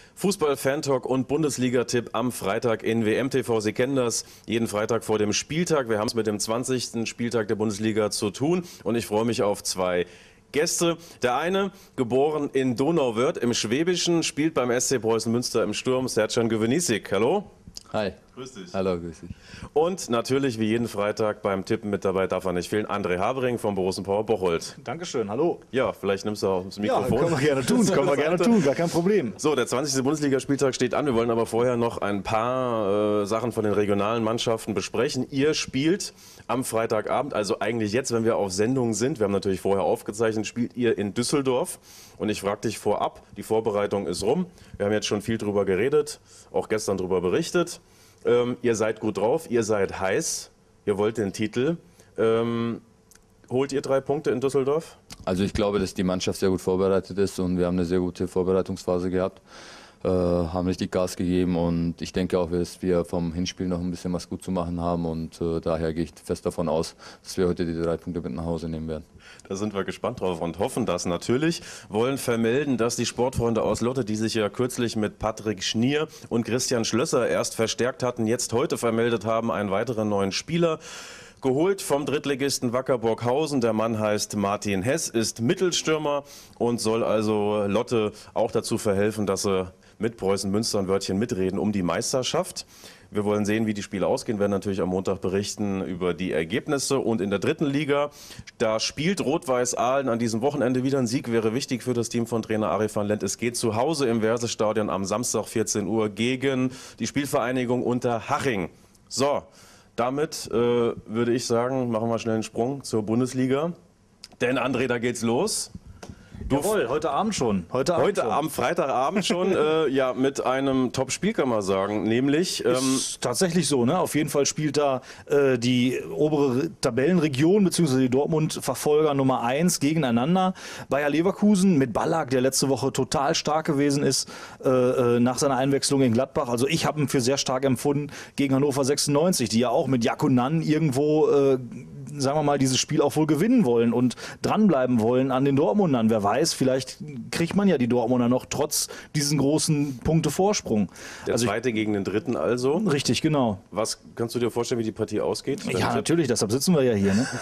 Fußball-Fan-Talk und Bundesliga-Tipp am Freitag in WM-TV. Sie kennen das, jeden Freitag vor dem Spieltag. Wir haben es mit dem 20. Spieltag der Bundesliga zu tun und ich freue mich auf zwei Gäste. Der eine, geboren in Donauwörth im Schwäbischen, spielt beim SC Preußen Münster im Sturm, Sercan Gövenizik. Hallo. Hi. Grüß dich. Hallo, grüß dich. Und natürlich wie jeden Freitag beim Tippen mit dabei, darf er nicht fehlen, André Havering vom Borussen-Power Bocholt. Dankeschön, hallo. Ja, vielleicht nimmst du auch das Mikrofon. Ja, können wir gerne tun, gar kein Problem. So, der 20. Bundesligaspieltag steht an. Wir wollen aber vorher noch ein paar Sachen von den regionalen Mannschaften besprechen. Ihr spielt am Freitagabend, also eigentlich jetzt, wenn wir auf Sendung sind, wir haben natürlich vorher aufgezeichnet, spielt ihr in Düsseldorf. Und ich frage dich vorab, die Vorbereitung ist rum. Wir haben jetzt schon viel drüber geredet, auch gestern drüber berichtet. Ihr seid gut drauf, ihr seid heiß, ihr wollt den Titel. Holt ihr 3 Punkte in Düsseldorf? Also ich glaube, dass die Mannschaft sehr gut vorbereitet ist und wir haben eine sehr gute Vorbereitungsphase gehabt. Haben richtig Gas gegeben und ich denke auch, dass wir vom Hinspiel noch ein bisschen was gut zu machen haben und daher gehe ich fest davon aus, dass wir heute die 3 Punkte mit nach Hause nehmen werden. Da sind wir gespannt drauf und hoffen das natürlich. Wollen vermelden, dass die Sportfreunde aus Lotte, die sich ja kürzlich mit Patrick Schnier und Christian Schlösser erst verstärkt hatten, jetzt heute vermeldet haben, einen weiteren neuen Spieler. Geholt vom Drittligisten Wacker Burghausen. Der Mann heißt Martin Hess, ist Mittelstürmer und soll also Lotte auch dazu verhelfen, dass sie mit Preußen Münster ein Wörtchen mitreden um die Meisterschaft. Wir wollen sehen, wie die Spiele ausgehen, werden natürlich am Montag berichten über die Ergebnisse. Und in der dritten Liga, da spielt Rot-Weiß Aalen an diesem Wochenende wieder. Ein Sieg wäre wichtig für das Team von Trainer Arie van Lent. Es geht zu Hause im Versestadion am Samstag 14 Uhr gegen die Spielvereinigung Unterhaching. So, damit würde ich sagen, machen wir schnell einen Sprung zur Bundesliga. Denn André, da geht's los. Jawohl, heute Abend schon. Heute Am Freitagabend schon, ja, mit einem Top-Spiel kann man sagen, nämlich... Ist tatsächlich so, ne? Auf jeden Fall spielt da die obere Tabellenregion bzw. die Dortmund-Verfolger Nummer 1 gegeneinander. Bayer Leverkusen mit Ballack, der letzte Woche total stark gewesen ist nach seiner Einwechslung in Gladbach. Also ich habe ihn für sehr stark empfunden gegen Hannover 96, die ja auch mit Yakunan irgendwo... sagen wir mal, dieses Spiel auch wohl gewinnen wollen und dranbleiben wollen an den Dortmundern. Wer weiß, vielleicht kriegt man ja die Dortmunder noch trotz diesen großen Punktevorsprung. Der zweite gegen den dritten also. Richtig, genau. Was kannst du dir vorstellen, wie die Partie ausgeht? Ja, natürlich, deshalb sitzen wir ja hier. Ne?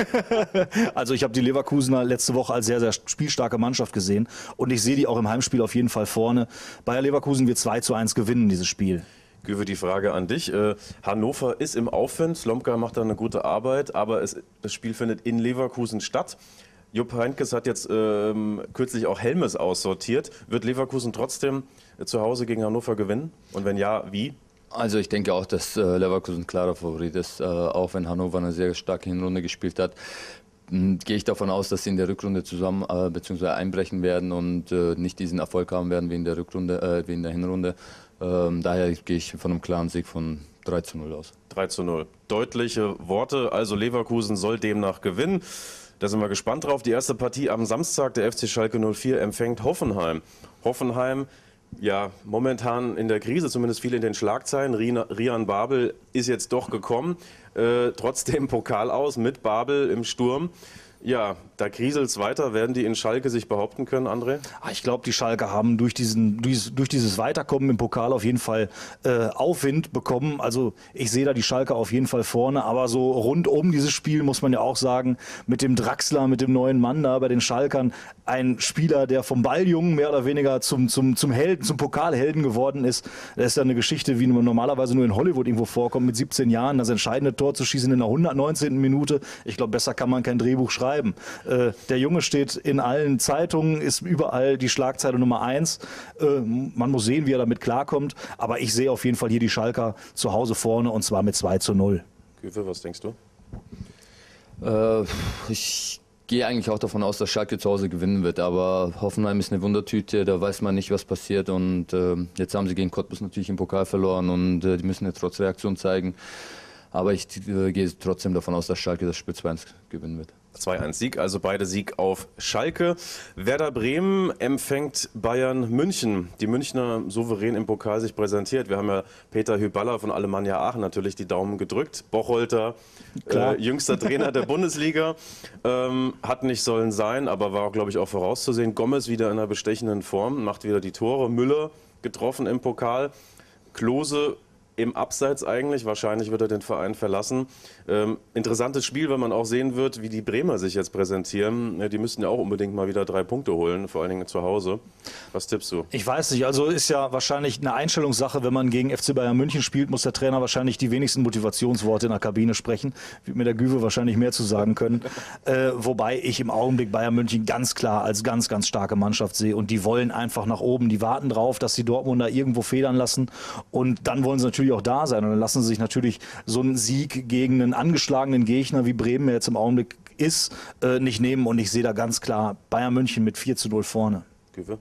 Also ich habe die Leverkusener letzte Woche als sehr, sehr spielstarke Mannschaft gesehen und ich sehe die auch im Heimspiel auf jeden Fall vorne. Bayer Leverkusen wird 2:1 gewinnen, dieses Spiel. Güve, die Frage an dich. Hannover ist im Aufwind, Slomka macht da eine gute Arbeit, aber das Spiel findet in Leverkusen statt. Jupp Heynckes hat jetzt kürzlich auch Helmes aussortiert. Wird Leverkusen trotzdem zu Hause gegen Hannover gewinnen? Und wenn ja, wie? Also ich denke auch, dass Leverkusen klarer Favorit ist, auch wenn Hannover eine sehr starke Hinrunde gespielt hat. Gehe ich davon aus, dass sie in der Rückrunde zusammen bzw. einbrechen werden und nicht diesen Erfolg haben werden wie in der Hinrunde. Daher gehe ich von einem klaren Sieg von 3:0 aus. 3:0. Deutliche Worte, also Leverkusen soll demnach gewinnen. Da sind wir gespannt drauf. Die erste Partie am Samstag, der FC Schalke 04 empfängt Hoffenheim. Hoffenheim, ja, momentan in der Krise, zumindest viel in den Schlagzeilen. Rian Babel ist jetzt doch gekommen. Trotzdem Pokal aus mit Babel im Sturm. Ja, da kriselt es weiter. Werden die in Schalke sich behaupten können, André? Ich glaube, die Schalke haben durch dieses Weiterkommen im Pokal auf jeden Fall Aufwind bekommen. Also ich sehe da die Schalke auf jeden Fall vorne. Aber so rund um dieses Spiel muss man ja auch sagen, mit dem Draxler, mit dem neuen Mann da bei den Schalkern, ein Spieler, der vom Balljungen mehr oder weniger zum Helden, zum Pokalhelden geworden ist. Das ist ja eine Geschichte, wie man normalerweise nur in Hollywood irgendwo vorkommt, mit 17 Jahren das entscheidende Tor zu schießen in der 119. Minute. Ich glaube, besser kann man kein Drehbuch schreiben. Der Junge steht in allen Zeitungen, ist überall die Schlagzeile Nummer 1. Man muss sehen, wie er damit klarkommt. Aber ich sehe auf jeden Fall hier die Schalker zu Hause vorne und zwar mit 2:0. Güve, was denkst du? Ich gehe eigentlich auch davon aus, dass Schalke zu Hause gewinnen wird. Aber Hoffenheim ist eine Wundertüte, da weiß man nicht, was passiert. Und jetzt haben sie gegen Cottbus natürlich im Pokal verloren und die müssen jetzt trotz Reaktion zeigen. Aber ich gehe trotzdem davon aus, dass Schalke das Spiel 2:1 gewinnen wird. 2-1 Sieg, also beide Sieg auf Schalke. Werder Bremen empfängt Bayern München. Die Münchner souverän im Pokal sich präsentiert. Wir haben ja Peter Hyballa von Alemannia Aachen natürlich die Daumen gedrückt. Bocholter, jüngster Trainer der Bundesliga, hat nicht sollen sein, aber war, glaube ich, auch vorauszusehen. Gomez wieder in einer bestechenden Form, macht wieder die Tore. Müller getroffen im Pokal. Klose im Abseits eigentlich, wahrscheinlich wird er den Verein verlassen. Interessantes Spiel, wenn man auch sehen wird, wie die Bremer sich jetzt präsentieren. Die müssten ja auch unbedingt mal wieder 3 Punkte holen, vor allen Dingen zu Hause. Was tippst du? Ich weiß nicht, also ist ja wahrscheinlich eine Einstellungssache, wenn man gegen FC Bayern München spielt, muss der Trainer wahrscheinlich die wenigsten Motivationsworte in der Kabine sprechen. Wird mir der Güwe wahrscheinlich mehr zu sagen können. Wobei ich im Augenblick Bayern München ganz klar als ganz, ganz starke Mannschaft sehe und die wollen einfach nach oben. Die warten drauf, dass die Dortmunder irgendwo federn lassen und dann wollen sie natürlich auch da sein und dann lassen sie sich natürlich so einen Sieg gegen einen angeschlagenen Gegner, wie Bremen jetzt im Augenblick ist, nicht nehmen und ich sehe da ganz klar Bayern München mit 4:0 vorne. Güwe?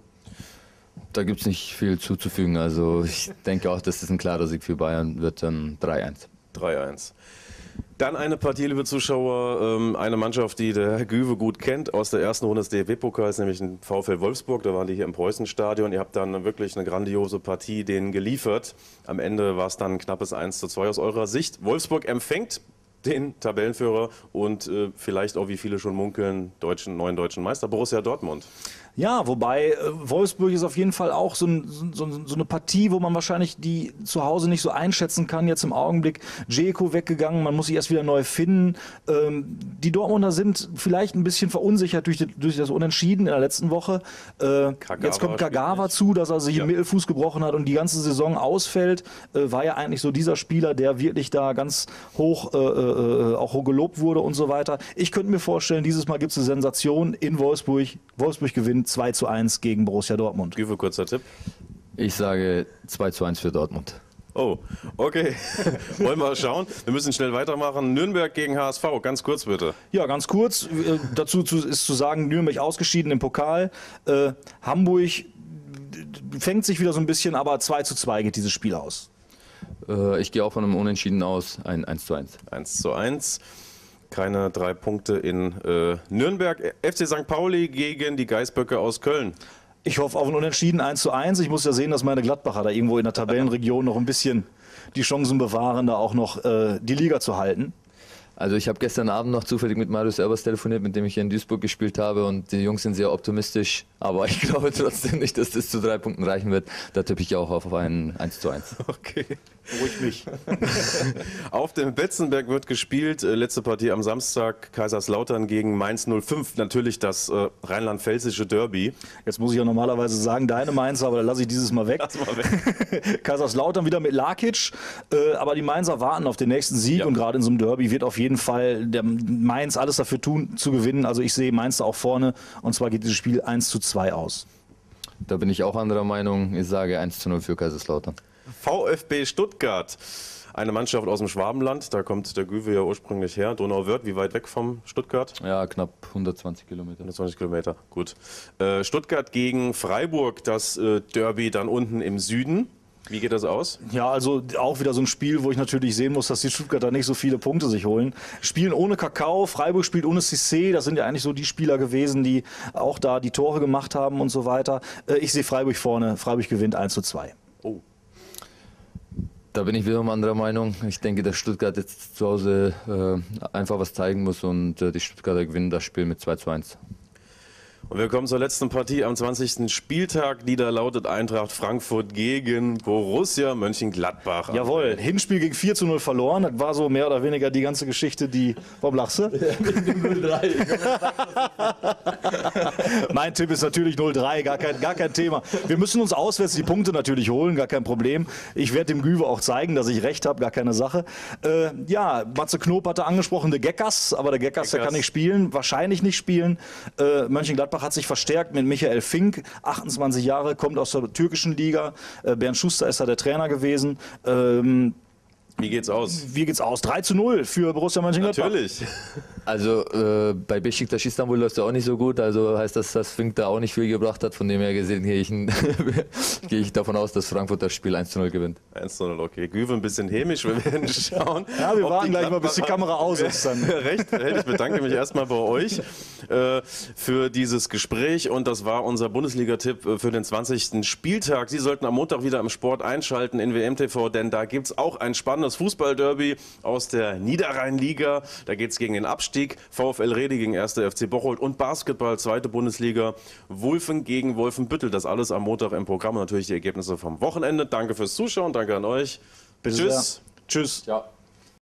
Da gibt es nicht viel zuzufügen. Also ich denke auch, dass das ein klarer Sieg für Bayern wird, dann 3-1. 3-1. Dann eine Partie, liebe Zuschauer, eine Mannschaft, die der Herr Güwe gut kennt, aus der ersten Runde des DFB-Pokals, nämlich den VfL Wolfsburg. Da waren die hier im Preußenstadion. Ihr habt dann wirklich eine grandiose Partie denen geliefert. Am Ende war es dann ein knappes 1:2 aus eurer Sicht. Wolfsburg empfängt den Tabellenführer und vielleicht auch, wie viele schon munkeln, neuen deutschen Meister Borussia Dortmund. Ja, wobei Wolfsburg ist auf jeden Fall auch so eine Partie, wo man wahrscheinlich die zu Hause nicht so einschätzen kann. Jetzt im Augenblick Dzeko weggegangen, man muss sich erst wieder neu finden. Die Dortmunder sind vielleicht ein bisschen verunsichert durch das Unentschieden in der letzten Woche. Jetzt kommt Kagawa zu, dass er sich im Mittelfuß gebrochen hat und die ganze Saison ausfällt. War ja eigentlich so dieser Spieler, der wirklich da ganz hoch auch gelobt wurde und so weiter. Ich könnte mir vorstellen, dieses Mal gibt es eine Sensation in Wolfsburg. Wolfsburg gewinnt 2:1 gegen Borussia Dortmund. Güwe, kurzer Tipp. Ich sage 2:1 für Dortmund. Oh, okay. Wollen wir schauen. Wir müssen schnell weitermachen. Nürnberg gegen HSV, ganz kurz bitte. Ja, ganz kurz. Dazu ist zu sagen, Nürnberg ausgeschieden im Pokal. Hamburg fängt sich wieder so ein bisschen, aber 2:2 geht dieses Spiel aus. Ich gehe auch von einem Unentschieden aus, ein 1:1. 1:1. Keine 3 Punkte in Nürnberg. FC St. Pauli gegen die Geißböcke aus Köln. Ich hoffe auf ein Unentschieden 1:1. Ich muss ja sehen, dass meine Gladbacher da irgendwo in der Tabellenregion noch ein bisschen die Chancen bewahren, da auch noch die Liga zu halten. Also ich habe gestern Abend noch zufällig mit Marius Erbers telefoniert, mit dem ich hier in Duisburg gespielt habe und die Jungs sind sehr optimistisch, aber ich glaube trotzdem nicht, dass das zu 3 Punkten reichen wird. Da tippe ich auch auf ein 1:1. Okay. Ruhig mich. Auf dem Betzenberg wird gespielt. Letzte Partie am Samstag, Kaiserslautern gegen Mainz 05. Natürlich das rheinland-pfälzische Derby. Jetzt muss ich ja normalerweise sagen, deine Mainzer, aber da lasse ich dieses Mal weg. Lass mal weg. Kaiserslautern wieder mit Lakic, aber die Mainzer warten auf den nächsten Sieg und gerade in so einem Derby wird auf jeden Fall der Mainz alles dafür tun, zu gewinnen. Also ich sehe Mainz da auch vorne und zwar geht dieses Spiel 1:2 aus. Da bin ich auch anderer Meinung. Ich sage 1:0 für Kaiserslautern. VfB Stuttgart, eine Mannschaft aus dem Schwabenland, da kommt der Güwe ja ursprünglich her. Donauwörth, wie weit weg vom Stuttgart? Ja, knapp 120 Kilometer. 120 Kilometer, gut. Stuttgart gegen Freiburg, das Derby dann unten im Süden. Wie geht das aus? Ja, also auch wieder so ein Spiel, wo ich natürlich sehen muss, dass die Stuttgarter nicht so viele Punkte sich holen. Spielen ohne Kakao, Freiburg spielt ohne Cissé. Das sind ja eigentlich so die Spieler gewesen, die auch da die Tore gemacht haben und so weiter. Ich sehe Freiburg vorne. Freiburg gewinnt 1:2. Oh. Da bin ich wiederum anderer Meinung. Ich denke, dass Stuttgart jetzt zu Hause einfach was zeigen muss und die Stuttgarter gewinnen das Spiel mit 2:1. Und wir kommen zur letzten Partie am 20. Spieltag, die da lautet Eintracht Frankfurt gegen Borussia Mönchengladbach. Jawohl, Hinspiel gegen 4:0 verloren. Das war so mehr oder weniger die ganze Geschichte, die... Warum lachst du? Mein Tipp ist natürlich 0:3, gar kein Thema. Wir müssen uns auswärts die Punkte natürlich holen, gar kein Problem. Ich werde dem Güwe auch zeigen, dass ich recht habe, gar keine Sache. Ja, Matze Knob hatte angesprochen, der Geckers, aber der Geckers, der kann nicht spielen, wahrscheinlich nicht spielen. Mönchengladbach hat sich verstärkt mit Michael Fink, 28 Jahre, kommt aus der türkischen Liga. Bernd Schuster ist da der Trainer gewesen. Wie geht's aus? Wie geht's aus? 3:0 für Borussia Mönchengladbach. Natürlich. Also bei Beşiktaş Istanbul läuft es auch nicht so gut, also heißt das, dass Fink da auch nicht viel gebracht hat. Von dem her gesehen gehe ich davon aus, dass Frankfurt das Spiel 1:0 gewinnt. 1:0, okay. Güve ein bisschen hämisch, wir werden schauen. Ja, wir warten gleich mal, bis die Kamera aus ist. Dann. Recht, ich bedanke mich erstmal bei euch für dieses Gespräch und das war unser Bundesliga-Tipp für den 20. Spieltag. Sie sollten am Montag wieder im Sport einschalten in WMTV, denn da gibt es auch ein spannendes Fußball-Derby aus der Niederrhein-Liga. Da geht es gegen den Abstieg. VfL Redi gegen 1. FC Bocholt und Basketball, 2. Bundesliga, Wulfen gegen Wolfenbüttel. Das alles am Montag im Programm und natürlich die Ergebnisse vom Wochenende. Danke fürs Zuschauen, danke an euch. Bitte Tschüss. sehr. Tschüss. Ja.